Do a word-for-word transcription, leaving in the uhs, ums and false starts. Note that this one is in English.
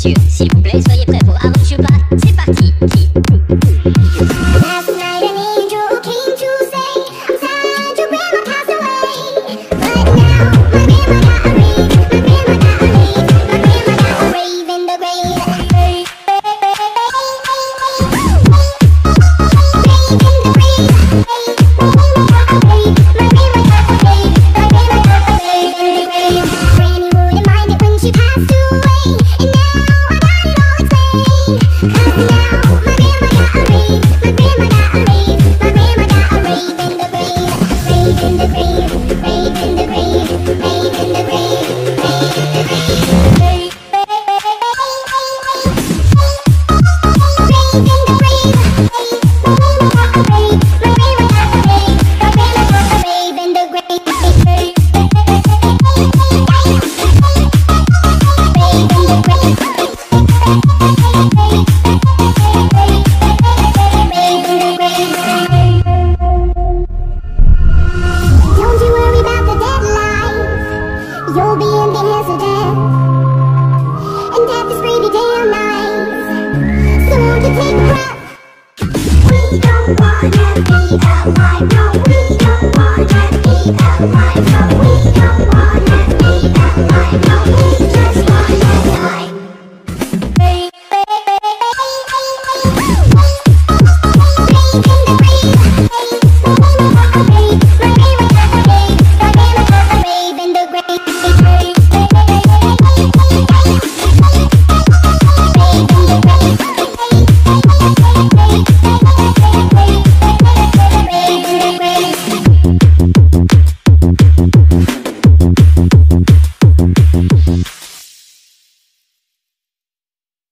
messieurs, s'il vous plaît, soyez prêts pour AronChupa, c'est parti. Last night an angel came to say, I'm sad your grandma passed away. But now my grandma got a rave, my grandma got a rave, my grandma got a rave in the grave. Rave in the grave. My grandma got a rave, my grandma got a rave, my grandma got a rave in the grave. Granny wouldn't mind it when she passed away, and now I got it all explained. 'Cause now my grandma got a rave, my grandma got a rave, my grandma got a rave in the grave. Rave in the grave, rave in the grave, rave in the grave, rave in the grave. Rave, rave in the grave. My grandma got a rave, my grandma got a rave, my grandma got a rave in the grave. Rave, don't you worry about the deadline. You'll be in the hands of death, and death is pretty damn nice. So won't you take a breath? We don't wanna be alive. No, we don't wanna be alive. No, we don't wanna be alive.